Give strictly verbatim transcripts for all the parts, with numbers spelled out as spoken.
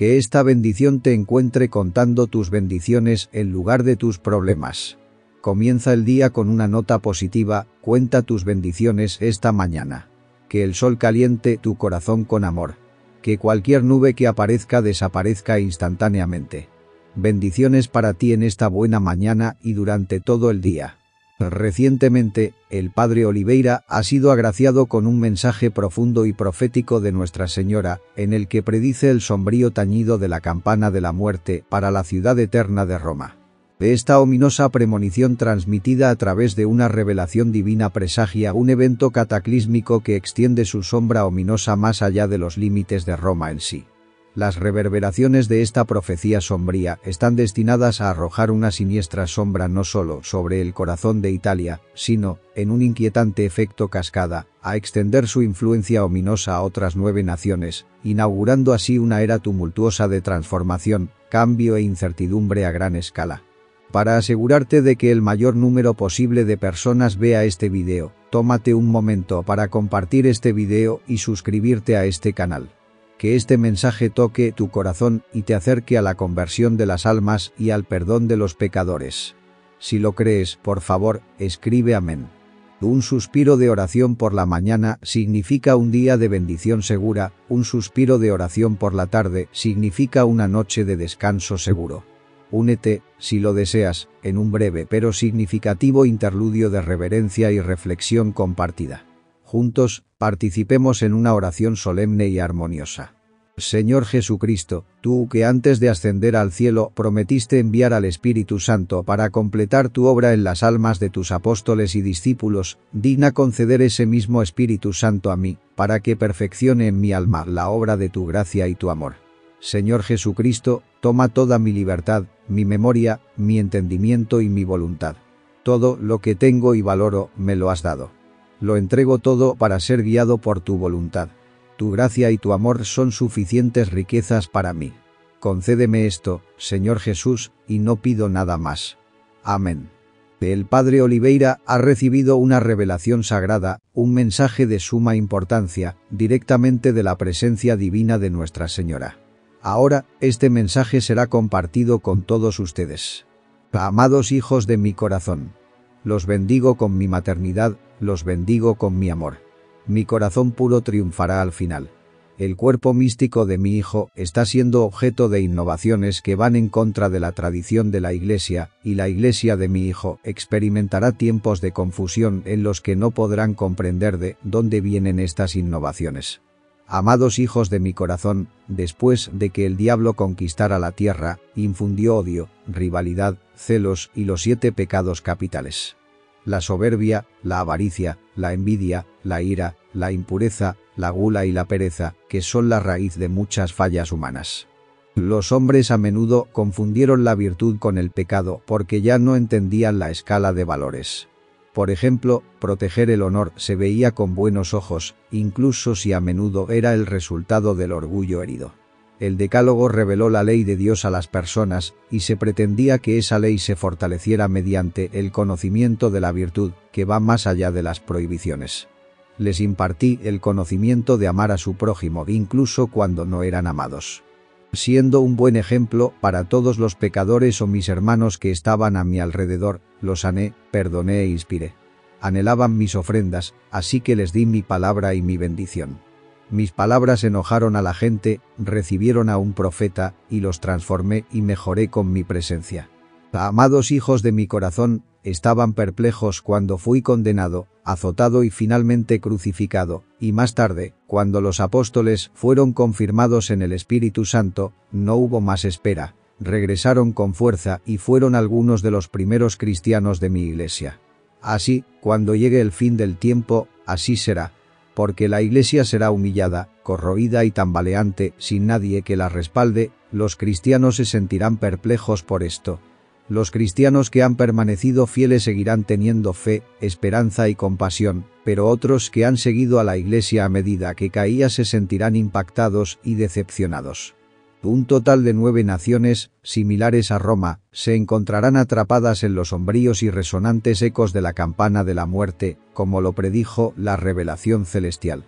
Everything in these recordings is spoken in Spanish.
Que esta bendición te encuentre contando tus bendiciones en lugar de tus problemas. Comienza el día con una nota positiva, cuenta tus bendiciones esta mañana. Que el sol caliente tu corazón con amor. Que cualquier nube que aparezca desaparezca instantáneamente. Bendiciones para ti en esta buena mañana y durante todo el día. Recientemente, el padre Oliveira ha sido agraciado con un mensaje profundo y profético de Nuestra Señora, en el que predice el sombrío tañido de la campana de la muerte para la ciudad eterna de Roma. De esta ominosa premonición transmitida a través de una revelación divina presagia un evento cataclísmico que extiende su sombra ominosa más allá de los límites de Roma en sí. Las reverberaciones de esta profecía sombría están destinadas a arrojar una siniestra sombra no solo sobre el corazón de Italia, sino, en un inquietante efecto cascada, a extender su influencia ominosa a otras nueve naciones, inaugurando así una era tumultuosa de transformación, cambio e incertidumbre a gran escala. Para asegurarte de que el mayor número posible de personas vea este video, tómate un momento para compartir este video y suscribirte a este canal. Que este mensaje toque tu corazón y te acerque a la conversión de las almas y al perdón de los pecadores. Si lo crees, por favor, escribe amén. Un suspiro de oración por la mañana significa un día de bendición segura, un suspiro de oración por la tarde significa una noche de descanso seguro. Únete, si lo deseas, en un breve pero significativo interludio de reverencia y reflexión compartida. Juntos, participemos en una oración solemne y armoniosa. Señor Jesucristo, tú que antes de ascender al cielo prometiste enviar al Espíritu Santo para completar tu obra en las almas de tus apóstoles y discípulos, digna conceder ese mismo Espíritu Santo a mí, para que perfeccione en mi alma la obra de tu gracia y tu amor. Señor Jesucristo, toma toda mi libertad, mi memoria, mi entendimiento y mi voluntad. Todo lo que tengo y valoro, me lo has dado. Lo entrego todo para ser guiado por tu voluntad. Tu gracia y tu amor son suficientes riquezas para mí. Concédeme esto, Señor Jesús, y no pido nada más. Amén. El padre Oliveira ha recibido una revelación sagrada, un mensaje de suma importancia, directamente de la presencia divina de Nuestra Señora. Ahora, este mensaje será compartido con todos ustedes. Amados hijos de mi corazón. Los bendigo con mi maternidad, los bendigo con mi amor. Mi corazón puro triunfará al final. El cuerpo místico de mi hijo está siendo objeto de innovaciones que van en contra de la tradición de la Iglesia, y la Iglesia de mi hijo experimentará tiempos de confusión en los que no podrán comprender de dónde vienen estas innovaciones. Amados hijos de mi corazón, después de que el diablo conquistara la tierra, infundió odio, rivalidad, celos y los siete pecados capitales. La soberbia, la avaricia, la envidia, la ira, la impureza, la gula y la pereza, que son la raíz de muchas fallas humanas. Los hombres a menudo confundieron la virtud con el pecado porque ya no entendían la escala de valores. Por ejemplo, proteger el honor se veía con buenos ojos, incluso si a menudo era el resultado del orgullo herido. El Decálogo reveló la ley de Dios a las personas, y se pretendía que esa ley se fortaleciera mediante el conocimiento de la virtud, que va más allá de las prohibiciones. Les impartí el conocimiento de amar a su prójimo incluso cuando no eran amados. Siendo un buen ejemplo para todos los pecadores o mis hermanos que estaban a mi alrededor, los sané, perdoné e inspiré. Anhelaban mis ofrendas, así que les di mi palabra y mi bendición. Mis palabras enojaron a la gente, recibieron a un profeta, y los transformé y mejoré con mi presencia. Amados hijos de mi corazón, estaban perplejos cuando fui condenado, azotado y finalmente crucificado, y más tarde, cuando los apóstoles fueron confirmados en el Espíritu Santo, no hubo más espera, regresaron con fuerza y fueron algunos de los primeros cristianos de mi iglesia. Así, cuando llegue el fin del tiempo, así será. Porque la Iglesia será humillada, corroída y tambaleante, sin nadie que la respalde, los cristianos se sentirán perplejos por esto. Los cristianos que han permanecido fieles seguirán teniendo fe, esperanza y compasión, pero otros que han seguido a la Iglesia a medida que caía se sentirán impactados y decepcionados. Un total de nueve naciones, similares a Roma, se encontrarán atrapadas en los sombríos y resonantes ecos de la campana de la muerte, como lo predijo la revelación celestial.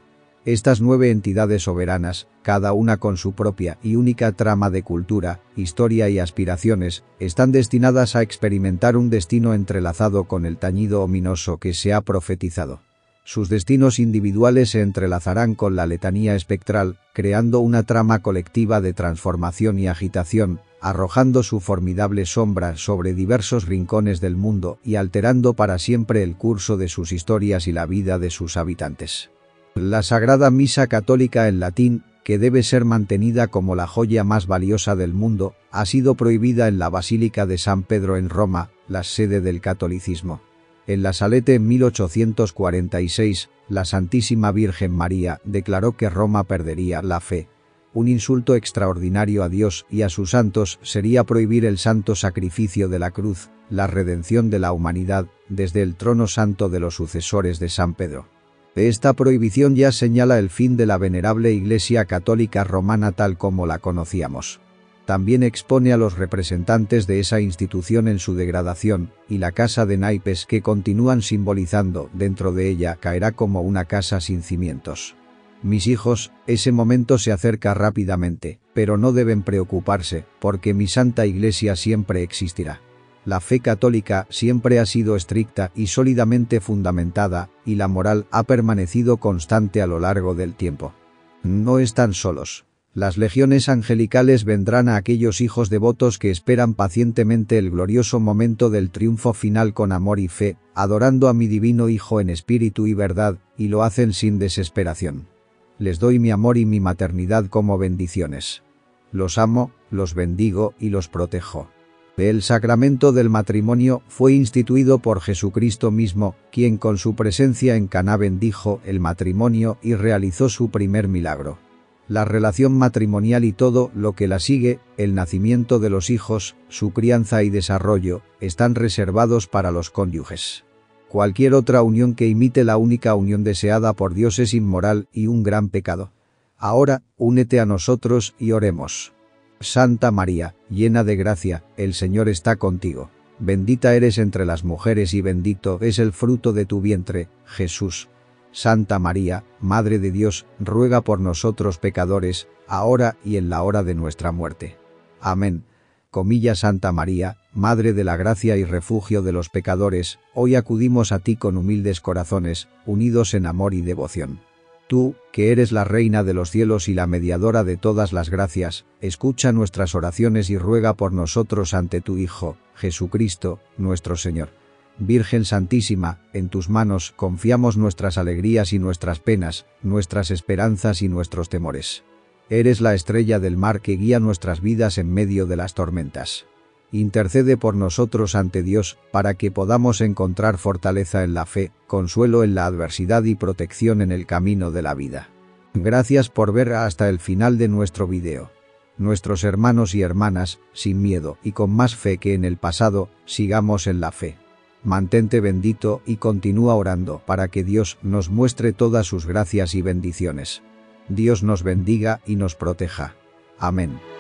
Estas nueve entidades soberanas, cada una con su propia y única trama de cultura, historia y aspiraciones, están destinadas a experimentar un destino entrelazado con el tañido ominoso que se ha profetizado. Sus destinos individuales se entrelazarán con la letanía espectral, creando una trama colectiva de transformación y agitación, arrojando su formidable sombra sobre diversos rincones del mundo y alterando para siempre el curso de sus historias y la vida de sus habitantes. La Sagrada Misa Católica en latín, que debe ser mantenida como la joya más valiosa del mundo, ha sido prohibida en la Basílica de San Pedro en Roma, la sede del catolicismo. En la Salete en mil ochocientos cuarenta y seis, la Santísima Virgen María declaró que Roma perdería la fe. Un insulto extraordinario a Dios y a sus santos sería prohibir el santo sacrificio de la cruz, la redención de la humanidad, desde el trono santo de los sucesores de San Pedro. Esta prohibición ya señala el fin de la venerable Iglesia Católica Romana tal como la conocíamos. También expone a los representantes de esa institución en su degradación, y la casa de naipes que continúan simbolizando dentro de ella caerá como una casa sin cimientos. Mis hijos, ese momento se acerca rápidamente, pero no deben preocuparse, porque mi Santa Iglesia siempre existirá. La fe católica siempre ha sido estricta y sólidamente fundamentada, y la moral ha permanecido constante a lo largo del tiempo. No están solos. Las legiones angelicales vendrán a aquellos hijos devotos que esperan pacientemente el glorioso momento del triunfo final con amor y fe, adorando a mi divino Hijo en espíritu y verdad, y lo hacen sin desesperación. Les doy mi amor y mi maternidad como bendiciones. Los amo, los bendigo y los protejo. El sacramento del matrimonio fue instituido por Jesucristo mismo, quien con su presencia en Caná bendijo el matrimonio y realizó su primer milagro. La relación matrimonial y todo lo que la sigue, el nacimiento de los hijos, su crianza y desarrollo, están reservados para los cónyuges. Cualquier otra unión que imite la única unión deseada por Dios es inmoral y un gran pecado. Ahora, únete a nosotros y oremos. Santa María, llena de gracia, el Señor está contigo. Bendita eres entre las mujeres y bendito es el fruto de tu vientre, Jesús. Santa María, Madre de Dios, ruega por nosotros pecadores, ahora y en la hora de nuestra muerte. Amén. Comilla Santa María, Madre de la gracia y refugio de los pecadores, hoy acudimos a ti con humildes corazones, unidos en amor y devoción. Tú, que eres la Reina de los cielos y la mediadora de todas las gracias, escucha nuestras oraciones y ruega por nosotros ante tu Hijo, Jesucristo, nuestro Señor. Virgen Santísima, en tus manos confiamos nuestras alegrías y nuestras penas, nuestras esperanzas y nuestros temores. Eres la estrella del mar que guía nuestras vidas en medio de las tormentas. Intercede por nosotros ante Dios, para que podamos encontrar fortaleza en la fe, consuelo en la adversidad y protección en el camino de la vida. Gracias por ver hasta el final de nuestro video. Nuestros hermanos y hermanas, sin miedo y con más fe que en el pasado, sigamos en la fe. Mantente bendito y continúa orando para que Dios nos muestre todas sus gracias y bendiciones. Dios nos bendiga y nos proteja. Amén.